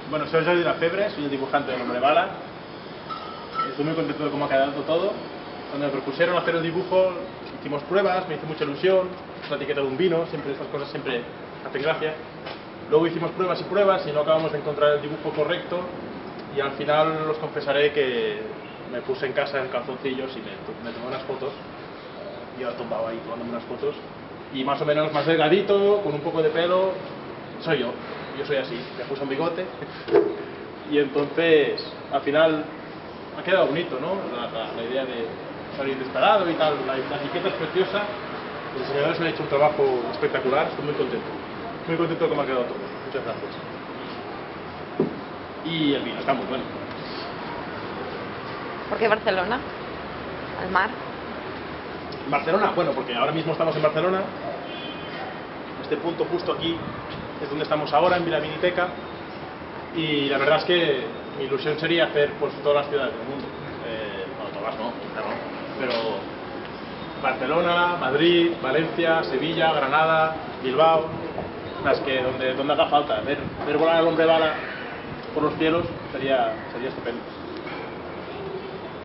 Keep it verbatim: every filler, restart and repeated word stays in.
Bueno, soy Jordi Lafebre, soy el dibujante del Hombre Bala. Estoy muy contento de cómo ha quedado todo. Cuando me propusieron hacer el dibujo, hicimos pruebas, me hizo mucha ilusión, la etiqueta de un vino, siempre estas cosas siempre hacen gracia. Luego hicimos pruebas y pruebas y no acabamos de encontrar el dibujo correcto, y al final os confesaré que me puse en casa en calzoncillos y me, me tomé unas fotos. Yo tumbaba ahí tomándome unas fotos, y más o menos más delgadito, con un poco de pelo, soy yo. Yo soy así, me puse un bigote y entonces al final ha quedado bonito, ¿no? La, la, la idea de salir descarado y tal, la, la etiqueta es preciosa, los diseñadores han hecho un trabajo espectacular, estoy muy contento, muy contento de cómo ha quedado todo. Muchas gracias. Y el vino está muy bueno. ¿Por qué Barcelona? ¿Al mar? Barcelona, bueno, porque ahora mismo estamos en Barcelona. Este punto justo aquí es donde estamos ahora, en Vila Viniteca, y la verdad es que mi ilusión sería hacer pues todas las ciudades del mundo. Eh, bueno, todas no, no, pero Barcelona, Madrid, Valencia, Sevilla, Granada, Bilbao, las que donde, donde haga falta. Ver, ver volar al Hombre Bala por los cielos sería, sería estupendo.